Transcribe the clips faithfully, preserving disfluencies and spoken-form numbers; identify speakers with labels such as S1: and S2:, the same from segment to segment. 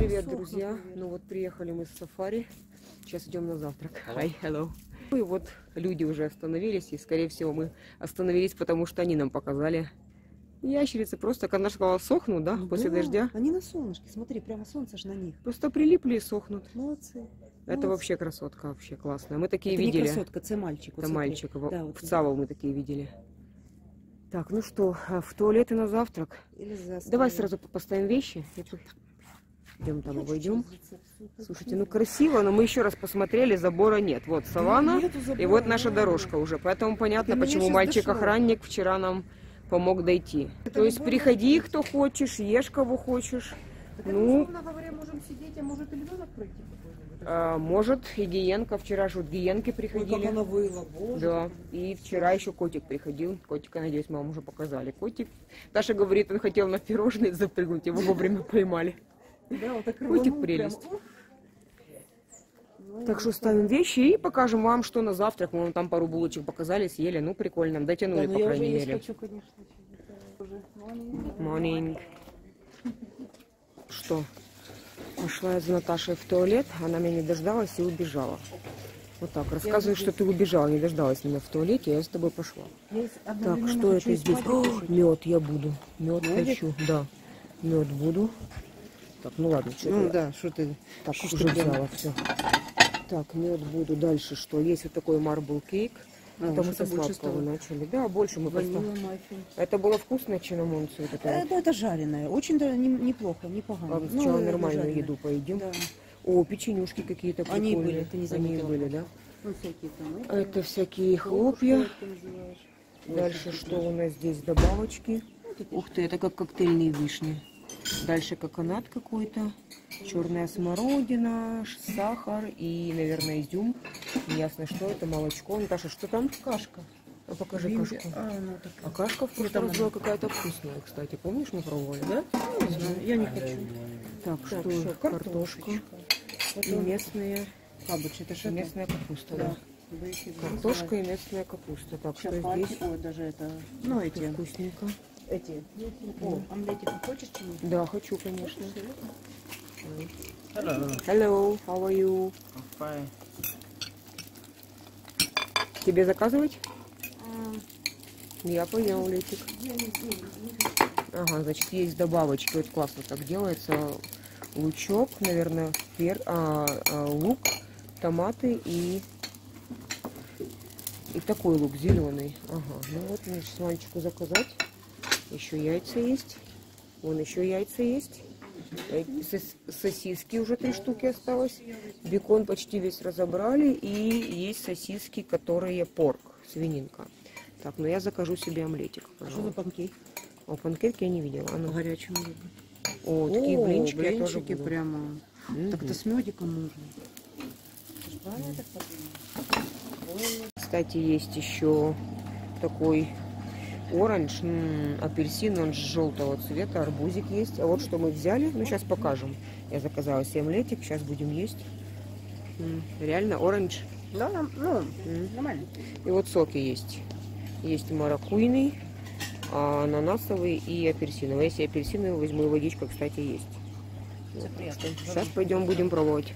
S1: Привет, друзья. Ну вот приехали мы с сафари. Сейчас идем на завтрак. Hi, hello. И вот люди уже остановились. И, скорее всего, мы остановились, потому что они нам показали ящерицы. Просто, как она сказала, сохнут, да, после
S2: да,
S1: дождя.
S2: Они на солнышке. Смотри, прямо солнце же на них.
S1: Просто прилипли и сохнут.
S2: Молодцы.
S1: Это
S2: Молодцы.
S1: вообще красотка, вообще классная. Мы такие
S2: это
S1: видели.
S2: Не красотка, это мальчик.
S1: Это
S2: вот
S1: мальчик.
S2: Да,
S1: в
S2: вот
S1: Цавол мы такие видели. Так, ну что, в туалет и на завтрак.
S2: Или за
S1: Давай сразу поставим вещи. Идем там, обойдем. Слушайте, ну красиво, но мы еще раз посмотрели, забора нет. Вот саванна,
S2: забора,
S1: и вот наша
S2: да.
S1: дорожка уже. Поэтому понятно,
S2: До
S1: почему мальчик-охранник вчера нам помог дойти.
S2: Это
S1: То есть
S2: любой
S1: приходи,
S2: может
S1: кто хочешь, ешь, кого хочешь.
S2: Так
S1: Ну,
S2: это, говоря, можем сидеть, а может и ребенок пройти.
S1: а, может, и гиенка. Вчера же вот гиенки
S2: Ой,
S1: приходили.
S2: как она выла, боже.
S1: Да, и вчера еще котик приходил. Котика, надеюсь, маму уже показали. Котик. Даша говорит, он хотел на пирожные запрыгнуть, его вовремя поймали.
S2: Да, вот так
S1: Котик прелесть. Прям. Так что ставим вещи и покажем вам, что на завтрак. Мы вам там пару булочек показали, съели. Ну, прикольно. Дотянули,
S2: да,
S1: по
S2: я
S1: крайней
S2: уже
S1: мере.
S2: хочу, конечно.
S1: Morning. Что? Пошла я за Наташей в туалет. Она меня не дождалась и убежала. Вот так. Рассказывай, что ты убежала, не дождалась меня в туалете, я с тобой пошла. Так, что это здесь? О, мед я буду. Мед хочу. Да. Мед буду. Так, ну ладно, что
S2: Ну
S1: ты?
S2: да, что ты?
S1: Так,
S2: что
S1: уже
S2: ты
S1: взяла все. Так, мед буду. Дальше что? Есть вот такой марбл кейк.
S2: О,
S1: это мы
S2: что-то
S1: со
S2: больше
S1: сладкого
S2: стало.
S1: начали. Да, больше мы
S2: Ванила
S1: просто...
S2: маффин.
S1: Это было вкусно, чинамонцы. Вот это
S2: Э,
S1: вот.
S2: ну, это жареное. Очень да, не, неплохо, непогано.
S1: Ладно,
S2: Ну,
S1: сначала
S2: это
S1: нормальную
S2: жареное.
S1: еду поедим.
S2: Да.
S1: О, печенюшки какие-то прикольные.
S2: Они были, ты не заметила.
S1: Они были, да?
S2: Ну, всякие там.
S1: А это всякие хлопья. Дальше что у нас здесь? Добавочки. Ух ты, это как коктейльные вишни. Дальше коконат какой-то. Черная смородина, сахар и, наверное, изюм. Неясно, что это, молочко. Наташа, что там? Кашка. А покажи
S2: Вимби.
S1: кашку.
S2: А, ну,
S1: А кашка в прошлый раз была какая-то вкусная, кстати. Помнишь, мы пробовали, да?
S2: Не знаю, я не хочу.
S1: Так,
S2: Так,
S1: что?
S2: что?
S1: Картошка. И местные...
S2: Кабуч, это что?
S1: Местная капуста, да.
S2: Да.
S1: Картошка и местная капуста. Так, что здесь?
S2: Ой, даже это, ну эти,
S1: Вкусненько.
S2: эти. О, омлетик хочешь чего?
S1: Да, хочу, конечно.
S3: Hello.
S1: Hello, how are you?
S3: I'm fine.
S1: Тебе заказывать? Я понял, Летик. Ага, значит, есть добавочки. Вот классно так делается. Лучок, наверное, пер... а, а, лук, томаты и... И такой лук зеленый. Ага, ну вот, значит, мальчику заказать. Еще яйца есть. Вон еще яйца есть. Сосиски уже три штуки осталось. Бекон почти весь разобрали. И есть сосиски, которые порк, свининка. Так, ну я закажу себе омлетик.
S2: Что за панкейк?
S1: О, панкейки я не видела. А ну.
S2: Горячим.
S1: О, такие
S2: О,
S1: блинчики, я тоже
S2: блинчики
S1: буду.
S2: прямо.
S1: М-м.
S2: Так это с медиком нужно. Правильно я так подумала?
S1: Кстати, есть еще такой оранж, м, апельсин, он желтого цвета, арбузик есть. А вот что мы взяли, ну сейчас покажем. Я заказала себе омлетик, сейчас будем есть. М, реально оранж.
S2: Да, ну,
S1: М.
S2: нормально.
S1: И вот соки есть. Есть маракуйный, а, ананасовый и апельсиновый. Если апельсиновый возьму, и водичка, кстати, есть. Вот. Сейчас пойдем будем пробовать.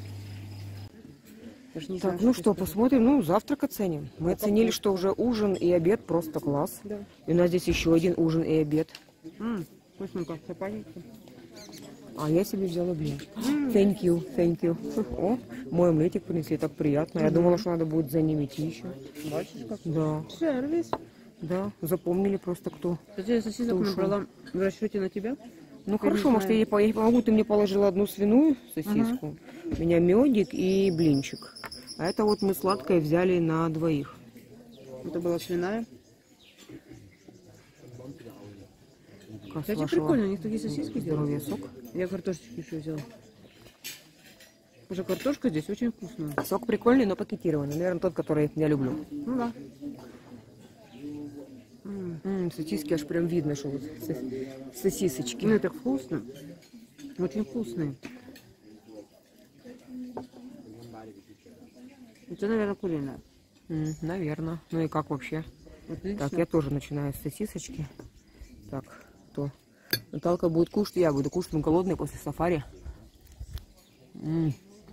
S2: Не
S1: Так,
S2: знаю,
S1: ну
S2: ты
S1: что,
S2: скажешь.
S1: посмотрим. Ну, завтрак оценим. Мы
S2: А
S1: оценили,
S2: капуста?
S1: что уже ужин и обед просто класс.
S2: Да.
S1: И у нас здесь еще один ужин и обед.
S2: М, вкусненько, сапаненько.
S1: А я себе взяла блинчик. Thank you, thank you. О, мой омлетик принесли, так приятно. Я думала, что надо будет за ними идти еще.
S2: Бачишь, как?
S1: Да,
S2: Сервис.
S1: да, запомнили просто кто.
S2: Я сосисок
S1: Кто ушел?
S2: набрала в расчете на тебя.
S1: Ну
S2: Я
S1: хорошо,
S2: не
S1: может я ей по- я ей помогу. Ты мне положила одну свиную сосиску, у меня медик и блинчик. А это вот мы сладкое взяли на двоих.
S2: Это была свиная.
S1: Как с
S2: Кстати,
S1: вашего
S2: прикольно, у них такие сосиски
S1: здоровья
S2: делают.
S1: сок.
S2: Я картошечки еще взяла. Уже картошка здесь очень вкусная.
S1: Сок прикольный, но пакетированный. Наверное, тот, который я люблю.
S2: Ну да.
S1: М, сосиски аж прям видно, что вот сос- сосисочки.
S2: Ну это вкусно. Очень вкусные. Это, наверное, куриная.
S1: М, наверное. Ну и как вообще?
S2: Отлично.
S1: Так, я тоже начинаю с сосисочки. Так, то Наталка будет кушать, я буду кушать. Мы голодные после сафари. М.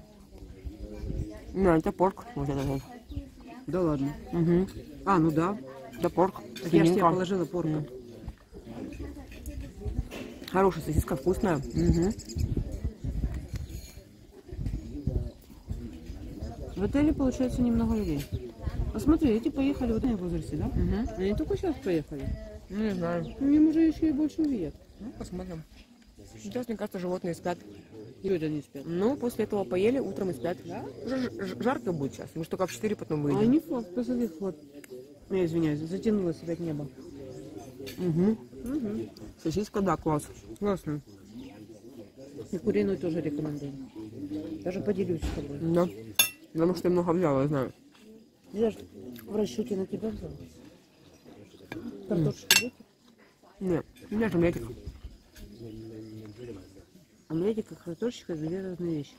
S1: Да, это порк. Вот это вот.
S2: Да ладно.
S1: Угу.
S2: А, ну да.
S1: Это порк.
S2: Так я же тебе
S1: Свининка.
S2: положила порка.
S1: Хорошая сосиска, вкусная. Угу.
S2: В отеле, получается, немного людей. Посмотри, эти поехали вот в возрасте, да?
S1: Угу.
S2: Они только сейчас поехали.
S1: Не знаю.
S2: Ну, им уже еще и больше увидят.
S1: Ну, посмотрим. Сейчас, мне кажется, животные спят.
S2: И вот они спят.
S1: Ну, после этого поели, утром и спят.
S2: Да?
S1: Уже ж- ж- жарко будет сейчас. Мы же только в четыре потом
S2: А
S1: выйдем.
S2: они факт, посмотри, вот. Я извиняюсь, затянуло себя к небу.
S1: Угу.
S2: Угу.
S1: Сосиска, да, класс.
S2: Классно. И куриную тоже рекомендую. Даже поделюсь с тобой.
S1: Да. Потому что я много взяла, я знаю.
S2: Я же в расчете на тебя взяла. Картошечку будете?
S1: Нет, у меня же омлетик.
S2: Омлетик и картошечка — две разные вещи.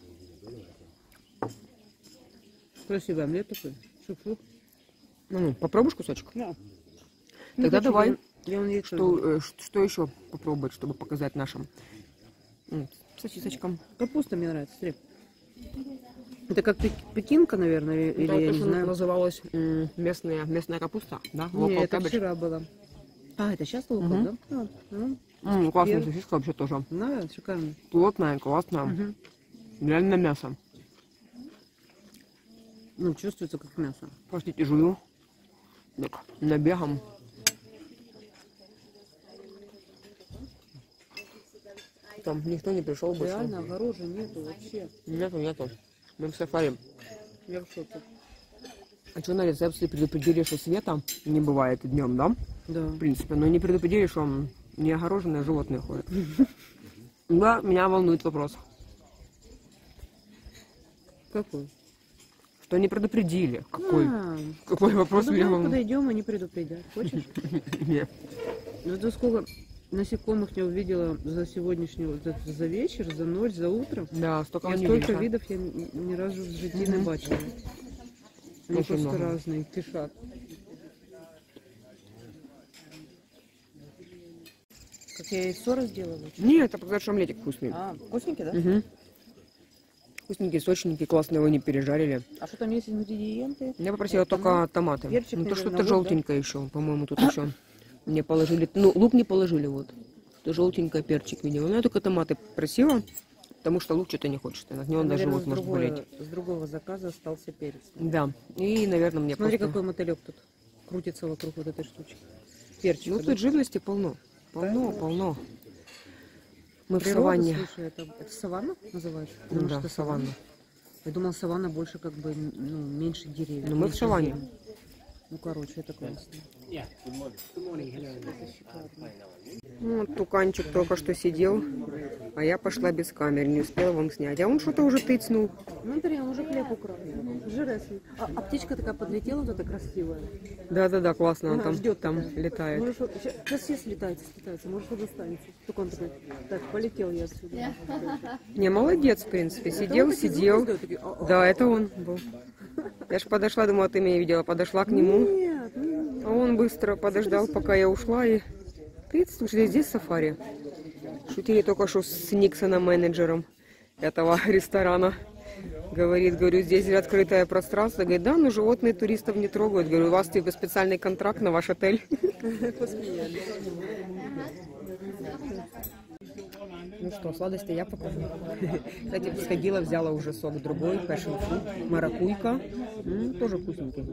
S2: Красивый омлет такой. Шук-шук.
S1: Ну, попробуешь кусочек?
S2: Да.
S1: Тогда давай.
S2: Я он яйцо
S1: Что,
S2: люблю.
S1: э, ш- что еще попробовать, чтобы показать нашим м, сосисочкам?
S2: Капуста мне нравится, смотри. Это как пек- пекинка, наверное, или, или
S1: Это
S2: я
S1: то,
S2: не
S1: что
S2: знаю.
S1: называлась м, местная, местная капуста, да?
S2: Не,
S1: Local
S2: это
S1: cabbage.
S2: вчера было. А, это сейчас луков,
S1: Мгм.
S2: да? А, ну,
S1: М, классная
S2: Теперь-
S1: сосиска вообще тоже.
S2: да, шикарно.
S1: Плотная, классная.
S2: Мгм.
S1: Реально мясо.
S2: Ну, чувствуется как мясо.
S1: Простите, жую. Так, набегом. Там никто не пришел больше.
S2: Реально, огорожи нету вообще.
S1: Нету, нету. Мы в сафари.
S2: Я в шоке.
S1: А что на рецепции предупредили, что света не бывает днем, да?
S2: Да.
S1: В принципе, но не предупредили, что не огороженные животные ходят. Да, меня волнует вопрос.
S2: Какой?
S1: Что не предупредили? Какой?
S2: А,
S1: Какой вопрос
S2: ну,
S1: меня
S2: давай
S1: волнует?
S2: подойдем, они предупредят. Хочешь?
S1: Нет.
S2: Ну, это сколько насекомых я увидела за сегодняшний, вот это, за вечер, за ночь, за утро.
S1: Да, столько
S2: Я
S1: не
S2: столько
S1: видишь, а?
S2: видов я ни, ни разу в жизни не
S1: Мгм.
S2: бачила. Они
S1: Очень
S2: просто
S1: много.
S2: разные, кишат. Как я яйцо разделала?
S1: Нет, это показать, что омлетик вкусный.
S2: А, вкусненький, да?
S1: Угу. Вкусненькие, сочненькие, классно его не пережарили.
S2: А что там есть ингредиенты?
S1: Я попросила
S2: Томат,
S1: только томаты.
S2: перчик,
S1: Ну, то
S2: наверное,
S1: что-то
S2: лук,
S1: желтенькое еще, по-моему, тут еще мне положили. Ну, лук не положили, вот. То желтенькое, перчик видела. Ну, я только томаты просила, потому что лук что-то не хочется. От него
S2: Да,
S1: даже
S2: наверное,
S1: вот
S2: с,
S1: может
S2: другой-
S1: болеть.
S2: с другого заказа остался перец.
S1: Да. И, наверное, мне
S2: Смотри,
S1: просто...
S2: какой мотылек тут крутится вокруг вот этой штучки. Перчик.
S1: Ну, тут живности полно. Полно, полно. Мы в
S2: Природа,
S1: саванне.
S2: слушай, это, это саванна называется?
S1: Ну
S2: Потому
S1: да,
S2: что
S1: саванна.
S2: Я думала, саванна больше как бы, ну, меньше деревьев.
S1: Ну, мы в
S2: меньше
S1: саванне.
S2: зелени. Ну, короче, это классно.
S1: Ну, вот туканчик только что сидел, а я пошла без камеры, не успела вам снять. А он что-то уже тыцнул.
S2: Ну, смотри, он уже хлеб украл. Жиресный. А, а птичка такая подлетела, вот эта красивая.
S1: Да-да-да, классно, он
S2: Ага,
S1: там,
S2: ждет
S1: там
S2: такая.
S1: летает.
S2: Может, вот- щас, сейчас все слетаются, слетаются, может, он достанется. Только он такой, так, полетел я отсюда.
S1: Не, молодец, в принципе. Сидел,
S2: он такие
S1: сидел.
S2: звуки издает, такие, «А-а».
S1: Да, это он был. Я ж подошла, думала, ты меня видела. Подошла к нему,
S2: Нет, нет.
S1: а он быстро подождал, пока я ушла. И ты, слушай, здесь сафари. Шутили только что с Никсоном, менеджером этого ресторана. Говорит, говорю, здесь открытое пространство. Говорит, да, но животные туристов не трогают. Говорю, у вас типа специальный контракт на ваш отель. Ну что, сладости я покажу. Кстати, сходила, взяла уже сок другой, passion fruit, маракуйка. М, тоже вкусненький.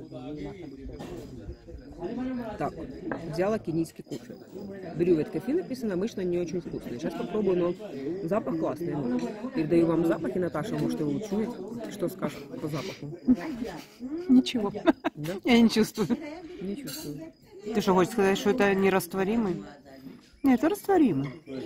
S1: Так, взяла кенийский кофе. Брювет кофе написано, обычно не очень вкусный. Сейчас попробую, но запах классный. Передаю вам запахи, Наташа, может, его учует. Что скажешь по запаху?
S3: Ничего.
S1: Да?
S3: Я не чувствую.
S1: Не чувствую.
S3: Ты что, хочешь сказать, что это нерастворимый? Нет, это растворимый.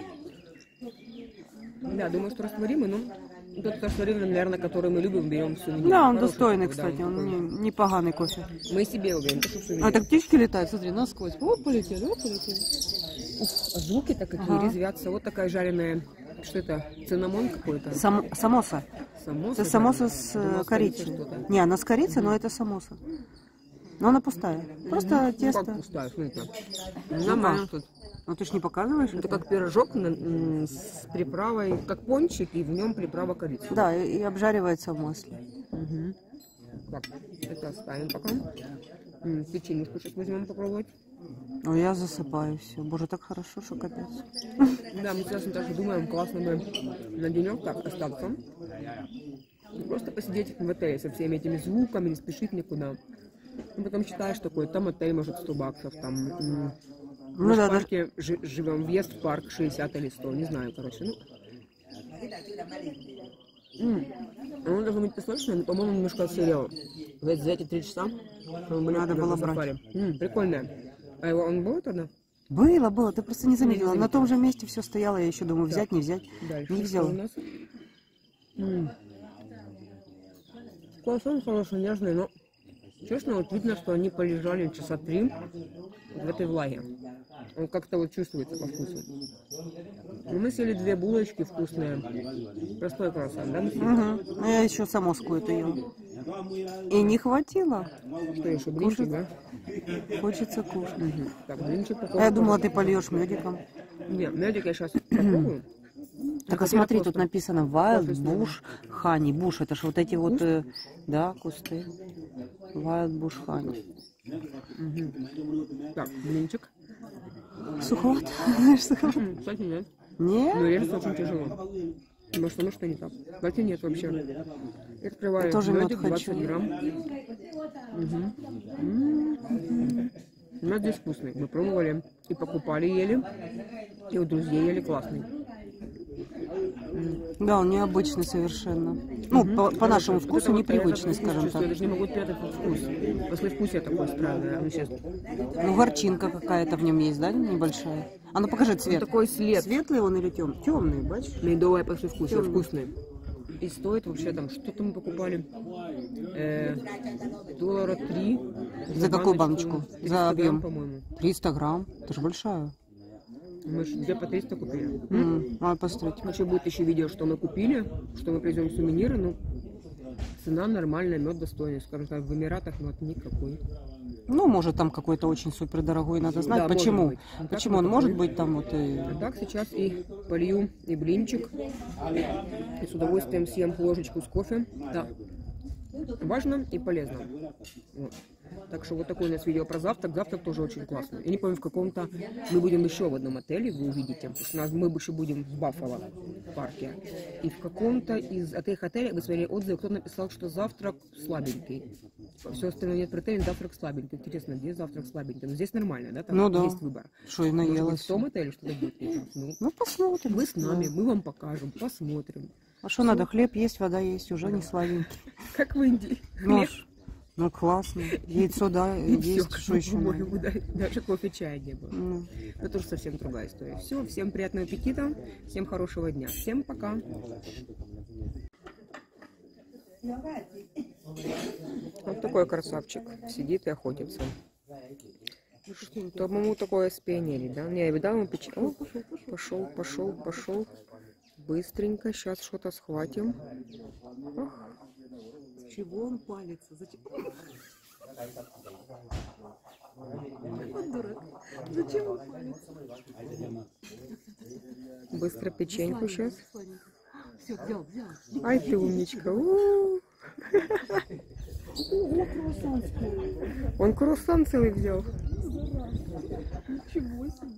S1: Да, думаю, что растворимый, но тот растворимый, наверное, который мы любим, берем в сувенир.
S3: Да, он
S1: Хороший
S3: достойный,
S1: такой, да,
S3: кстати, он
S1: такой.
S3: не, не поганый кофе.
S1: Мы себе уберем, то, что в сувенир.
S3: А так птички летают, смотри, насквозь. О, полетели, о, полетели.
S1: Ух, а звуки-то какие
S3: Ага.
S1: резвятся. Вот такая жареная, что это, цинамон какой-то?
S3: Сам, самоса.
S1: Самоса
S3: Это самоса
S1: жареная.
S3: с
S1: Думала,
S3: э,
S1: с
S3: корицей.
S1: что-то.
S3: Не, она с корицей, но это самоса. Но она пустая. Просто
S1: Ну, как
S3: тесто.
S1: пустая, смотрите. Нормально тут.
S3: Ну ты ж не показываешь?
S1: Это как пирожок на- м, с приправой, как пончик, и в нем приправа корицы.
S3: Да, и, и обжаривается в масле.
S1: Угу. Так, это оставим пока. М, Печеньку сейчас возьмем попробовать.
S3: Ой, я засыпаю все. Боже, так хорошо, что капец.
S1: Да, мы сейчас даже думаем, классно бы на денек так остаться. И просто посидеть в отеле со всеми этими звуками, не спешить никуда. Ну, потом читаешь такой, там отель, может, сто баксов, там... м,
S3: Ну
S1: мы ж
S3: да,
S1: в парке жи- живем, въезд в парк шестьдесят или сто, не знаю, короче. Ну. М, Оно должно быть песочное, но, по-моему, немножко отсырело. Вот за эти три часа мы были
S3: Надо
S1: на
S3: было
S1: сафари. М, Прикольное. А его он был тогда?
S3: Было, было, ты просто не заметила.
S1: Не
S3: На том же месте все стояло, я еще думаю, взять, не взять.
S1: Дальше.
S3: Не
S1: что
S3: взяла.
S1: у нас? М. Круассан хороший, нежный, но честно, вот видно, что они полежали часа три в этой влаге. Он как-то вот чувствуется по вкусу. Ну, мы съели две булочки вкусные. Простой круассан, да? мы съели?
S3: Угу. А я еще самоску это ела. И не хватило.
S1: Что еще, блинчик, да?
S3: Хочется кушать.
S1: Мгм. Так, блинчик
S3: А
S1: какой?
S3: я думала, ты польешь медиком.
S1: Нет, медик я сейчас попробую.
S3: Так, а смотри, тут написано Wild Bush Honey. Буш, это же вот эти вот, э, да, кусты. Wild Bush Honey.
S1: Так, блинчик.
S3: Суховат? Суховат.
S1: М, Кстати, нет.
S3: Нет?
S1: Но режется очень тяжело. Может, оно что не так? Кстати, нет вообще. Открываю
S3: Я тоже мед
S1: медик, двадцать
S3: хочу.
S1: грамм. Мгм. М. Мед здесь вкусный. Мы пробовали и покупали, ели. И у друзей ели классный.
S3: Да, он необычный совершенно. Ну, по, по нашему
S1: Вот
S3: вкусу
S1: это вот
S3: непривычный,
S1: я так
S3: скажем
S1: чувствую, Я
S3: так.
S1: даже не могу передать этот вкус. Послевкусие такое странное. Ну, честно.
S3: Ну, горчинка какая-то в нем есть, да, небольшая? А ну покажи
S1: Он
S3: цвет.
S1: такой след.
S3: Светлый он или темный? Темный, бачишь?
S1: Медовое послевкусие,
S3: Темный.
S1: вкусный. И стоит вообще там, что-то мы покупали, э, доллара три.
S3: За какую баночку? За
S1: триста
S3: объем?
S1: грамм, по-моему.
S3: триста грамм. Это же большая.
S1: Мы же где по триста купили.
S3: М, Надо посмотреть.
S1: Еще будет еще видео, что мы купили, что мы привезем сувениры, ну, цена нормальная, мед достойный, скажем так, в Эмиратах мед никакой.
S3: Ну, может, там какой-то очень супер дорогой, надо знать.
S1: Да, может
S3: Почему?
S1: быть. Ну, так
S3: Почему?
S1: вот
S3: Он может
S1: такой.
S3: быть там вот и...
S1: А так сейчас и полью и блинчик, и с удовольствием съем ложечку с кофе. Да. Важно и полезно. Вот. Так что вот такое у нас видео про завтрак. Завтрак тоже очень классный. Я не помню, в каком-то... Мы будем еще в одном отеле, вы увидите. Потому что нас, мы еще будем в Баффало в парке. И в каком-то из этих отелей, вы смотрели отзывы, кто написал, что завтрак слабенький. Все остальное нет претензий, завтрак слабенький. Интересно, где завтрак слабенький? Но здесь нормально, да? Там
S3: Ну да.
S1: есть выбор.
S3: Что, и
S1: Может быть,
S3: наелась.
S1: в том отеле что-то будет не так? Ну,
S3: Ну, посмотрим.
S1: вы с нами, мы вам покажем, посмотрим.
S3: А что надо? Хлеб есть, вода есть, уже не слабенький.
S1: Как в Индии.
S3: Ну,
S1: Хлеб
S3: ж, ну, классно. Яйцо, да,
S1: и
S3: есть.
S1: все,
S3: Что еще надо?
S1: да, даже кофе, чая не было.
S3: Ну.
S1: Это тоже совсем другая история. Все, всем приятного аппетита, всем хорошего дня. Всем пока. Вот такой красавчик сидит и охотится. Что, по-моему, такое спионерий, да? Не, я видал ему печень. О, пошел, пошел, пошел. Быстренько, сейчас что-то схватим. Ох.
S3: Чего он палится? Зачем? Вот дурак. Зачем он палится?
S1: Быстро печеньку сейчас.
S3: Все, взял, взял.
S1: Ай, ты умничка. У-у-у. Он круассан целый взял.
S3: Ничего себе.